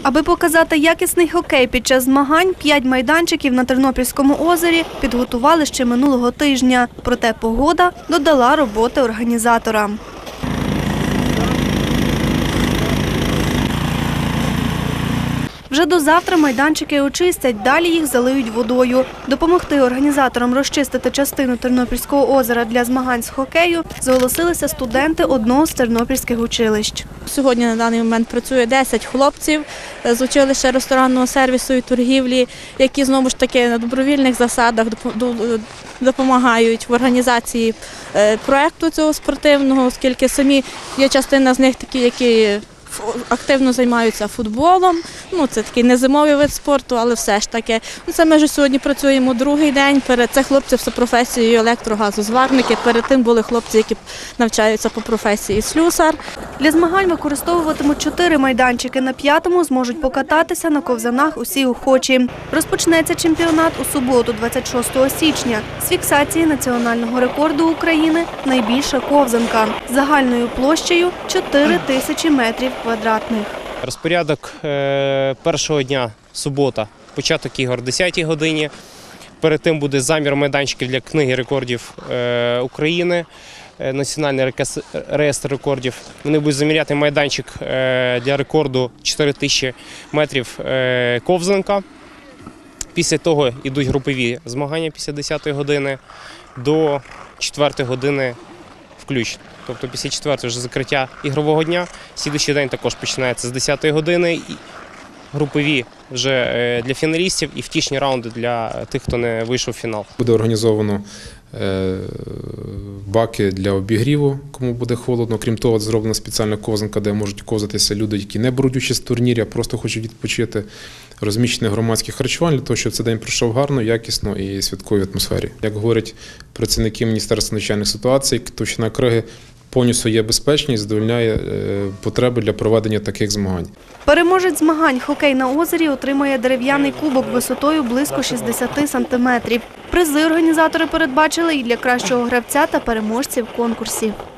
Аби показати якісний хокей під час змагань, 5 майданчиків на Тернопільському озері підготували ще минулого тижня. Проте погода додала роботи організаторам. Вже до завтра майданчики очистять, далі їх залиють водою. Допомогти організаторам розчистити частину Тернопільського озера для змагань з хокею зголосилися студенти одного з тернопільських училищ. Сьогодні на даний момент працює 10 хлопців з училища ресторанного сервісу і торгівлі, які знову ж таки на добровільних засадах допомагають в організації проєкту цього спортивного, оскільки самі є частина з них такі, які активно займаються футболом. Це такий незимовий вид спорту, але все ж таки. Це ми вже сьогодні працюємо другий день. Це хлопці за професією електрогазозварники. Перед тим були хлопці, які навчаються по професії слюсар. Для змагань використовуватимуть 4 майданчики. На 5-му зможуть покататися на ковзанах усі охочі. Розпочнеться чемпіонат у суботу, 26 січня. З фіксації національного рекорду України найбільша ковзанка. Загальною площею 4000 метрів квадратних. Розпорядок першого дня – субота, початок ігор о 10-й годині. Перед тим буде замір майданчиків для книги рекордів України, Національний реєстр рекордів. Вони будуть заміряти майданчик для рекорду 4000 метрів ковзанка. Після того йдуть групові змагання після 10-ї години до 4-ї години включно. Тобто після 4-ї вже закриття ігрового дня, слідуючий день також починається з 10-ї години, і групові вже для фіналістів і втішні раунди для тих, хто не вийшов в фінал. Буде організовано баки для обігріву, кому буде холодно. Крім того, зроблена спеціальна ковзанка, де можуть ковзатися люди, які не беруть участь в турнірі, а просто хочуть відпочити. Розміщене громадське харчування для того, щоб цей день пройшов гарно, якісно і святковій атмосфері. Як говорять працівники Міністерства надзвичайних ситуацій, товщина криги повністю є безпечна і задовольняє потреби для проведення таких змагань. Переможець змагань «Хокей на озері» отримає дерев'яний кубок висотою близько 60 сантиметрів. Призи організатори передбачили і для кращого гравця та переможців конкурсів.